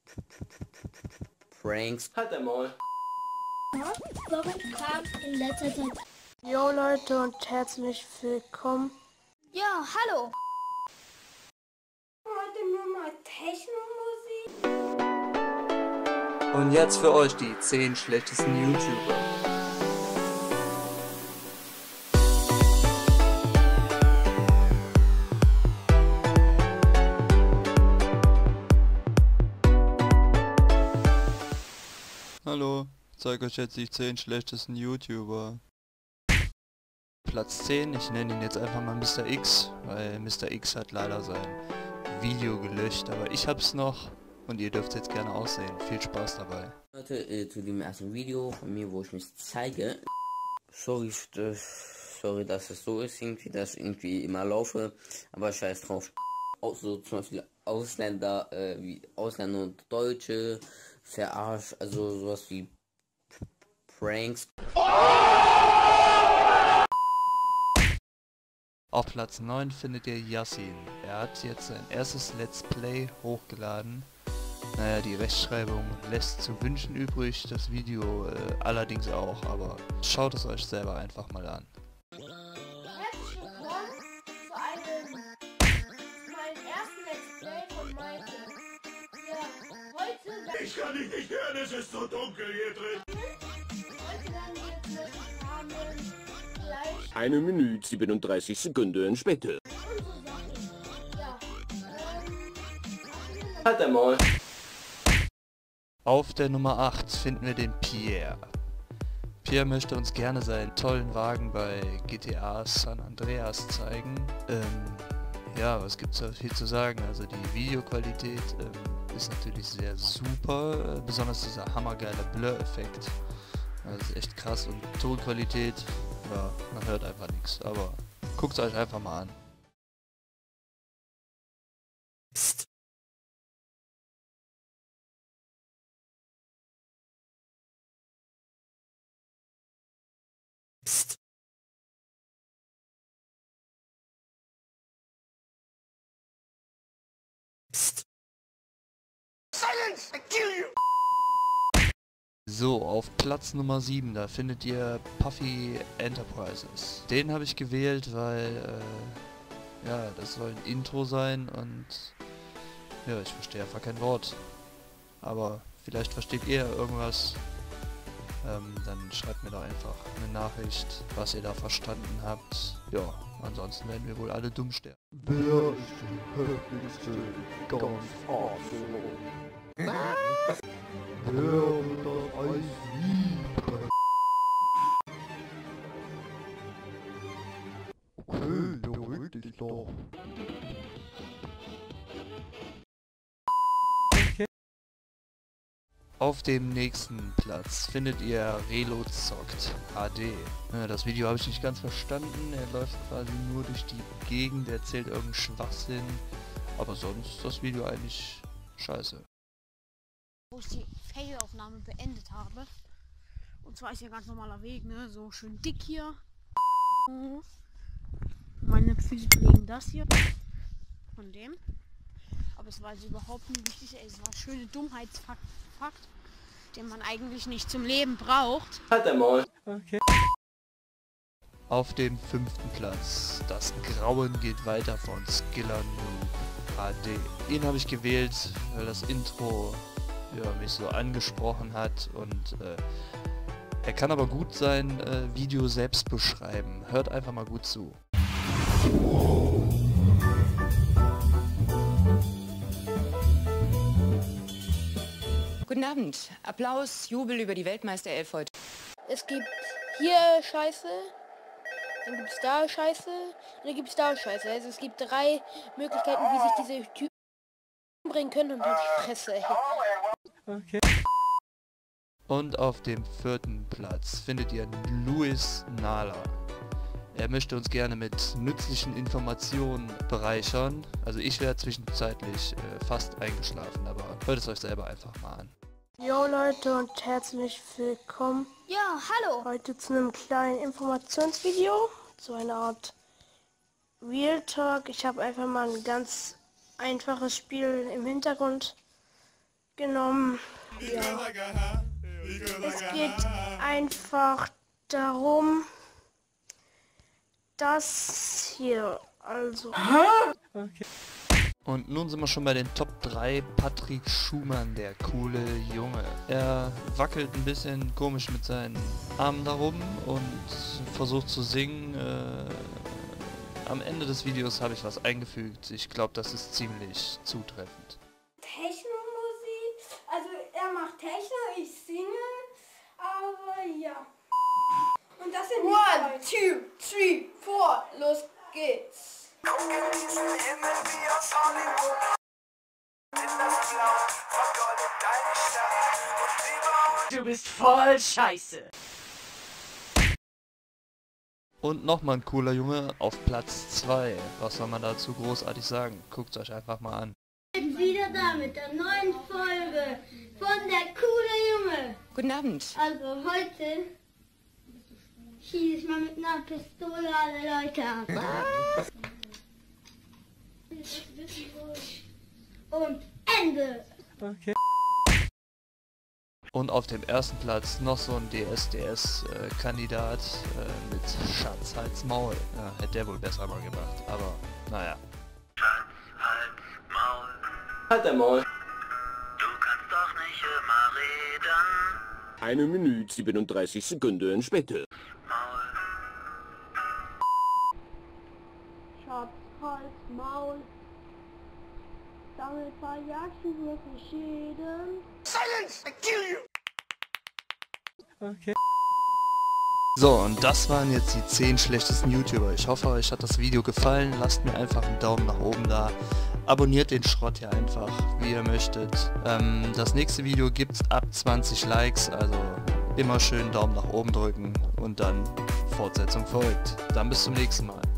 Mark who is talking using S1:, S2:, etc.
S1: Pranks. Halt dein Maul.
S2: Warum kam in letzter Zeit...
S3: Jo Leute und herzlich willkommen.
S2: Ja, hallo. Heute nur mal Techno-Musik.
S4: Und jetzt für euch die 10 schlechtesten YouTuber. Hallo, ich zeige euch jetzt die 10 schlechtesten YouTuber. Platz 10, ich nenne ihn jetzt einfach mal Mr. X, weil Mr. X hat leider sein Video gelöscht, aber ich hab's noch und ihr dürft jetzt gerne aussehen. Viel Spaß dabei.
S1: Leute, zu dem ersten Video von mir, wo ich mich zeige. Sorry, dass es so ist, irgendwie, dass ich irgendwie immer laufe, aber scheiß drauf. Auch so zum Beispiel Ausländer, wie Ausländer und Deutsche, verarscht, also sowas wie Pranks.
S4: Auf Platz 9 findet ihr Yassin. Er hat jetzt sein erstes Let's Play hochgeladen. Naja, die Rechtschreibung lässt zu wünschen übrig, das Video allerdings auch, aber schaut es euch selber einfach mal an.
S2: Herzlich willkommen zu meinem ersten Let's Play von Maike. Ja, heute...
S5: Ich kann dich nicht hören, es ist so dunkel hier drin.
S2: Heute werden wir jetzt mit Namen gleich
S5: 1 Minute 37 Sekunden später.
S2: und so Sachen. Ja,
S1: Halt dein Maul.
S4: Auf der Nummer 8 finden wir den Pierre. Pierre möchte uns gerne seinen tollen Wagen bei GTA San Andreas zeigen. Ja, was gibt's da viel zu sagen? Also die Videoqualität ist natürlich sehr super, besonders dieser hammergeile Blur-Effekt. Das ist echt krass und Tonqualität, ja, man hört einfach nichts, aber guckt euch einfach mal an. Psst. Psst. Psst.
S5: Silence! I kill you!
S4: So, auf Platz Nummer 7, da findet ihr Puffy Enterprises. Den habe ich gewählt, weil, ja, das soll ein Intro sein und, ja, ich verstehe einfach kein Wort. Aber vielleicht versteht ihr irgendwas, dann schreibt mir da einfach eine Nachricht, was ihr da verstanden habt. Ja, ansonsten werden wir wohl alle dumm sterben.
S6: Wer ist die heftigste ganz Arschloch? Wer wird das Eis lieben? Okay, beruhig dich doch.
S4: Auf dem nächsten Platz findet ihr Relo zockt HD. Ja, das Video habe ich nicht ganz verstanden, er läuft quasi nur durch die Gegend, erzählt irgendeinen Schwachsinn, aber sonst ist das Video eigentlich scheiße.
S7: Wo ich die Fail-Aufnahme beendet habe. Und zwar ist hier ganz normaler Weg, ne? So schön dick hier. Meine Füße belegen das hier. Von dem. Aber es war also überhaupt nicht wichtig. Ey, es war ein schöner Dummheitsfakt, den man eigentlich nicht zum Leben braucht.
S1: Halt dein Maul.
S4: Okay. Auf dem 5. Platz, das Grauen geht weiter von Skiller Noob HD. Den habe ich gewählt, weil das Intro mich so angesprochen hat und er kann aber gut sein Video selbst beschreiben. Hört einfach mal gut zu.
S8: Guten Abend. Applaus, Jubel über die Weltmeisterelf heute.
S3: Es gibt hier Scheiße, dann gibt es da Scheiße und dann gibt es da Scheiße. Also es gibt 3 Möglichkeiten, wie sich diese Typen umbringen können und halt die Fresse.
S4: Okay. Und auf dem 4. Platz findet ihr Luis Nala. Er möchte uns gerne mit nützlichen Informationen bereichern. Also ich wäre zwischenzeitlich fast eingeschlafen, aber hört es euch selber einfach mal an.
S3: Jo Leute und herzlich willkommen.
S2: ja, hallo.
S3: Heute zu einem kleinen Informationsvideo, zu einer Art Real Talk. Ich habe einfach mal ein ganz einfaches Spiel im Hintergrund
S2: genommen. Ja. Es geht einfach darum, dass hier, also...
S4: Und nun sind wir schon bei den Top 3. Patrick Schumann, der coole Junge. Er wackelt ein bisschen komisch mit seinen Armen darum und versucht zu singen. Am Ende des Videos habe ich was eingefügt. Ich glaube, das ist ziemlich zutreffend.
S2: Techno-Musik, also er macht Techno, ich singe, aber ja. Und das sind 1, 2, 3, 4, los geht's.
S9: Du bist voll scheiße.
S4: Und nochmal ein cooler Junge auf Platz 2. Was soll man dazu großartig sagen? Guckt euch einfach mal an.
S2: Wieder da mit der neuen Folge von der coole Junge.
S8: Guten Abend.
S2: Also heute schieße ich mal mit einer Pistole alle Leute an. Und Ende.
S4: Und auf dem ersten Platz noch so ein DSDS-Kandidat mit Schatz, Hals, Maul. Ja, hätte der wohl besser mal gemacht, aber naja.
S10: Schatz, Hals, Maul.
S5: Halt dein Maul.
S10: Du kannst doch nicht immer reden.
S5: 1 Minute 37 Sekunden später.
S10: Maul.
S2: Schatz, Hals, Maul. Damit verjagst du wirklich jeden.
S5: Silence! I kill you!
S4: So, und das waren jetzt die 10 schlechtesten YouTuber. Ich hoffe, euch hat das Video gefallen. Lasst mir einfach einen Daumen nach oben da. Abonniert den Schrott hier einfach, wie ihr möchtet. Das nächste Video gibt's ab 20 Likes, also immer schön Daumen nach oben drücken und dann Fortsetzung folgt. Dann bis zum nächsten Mal.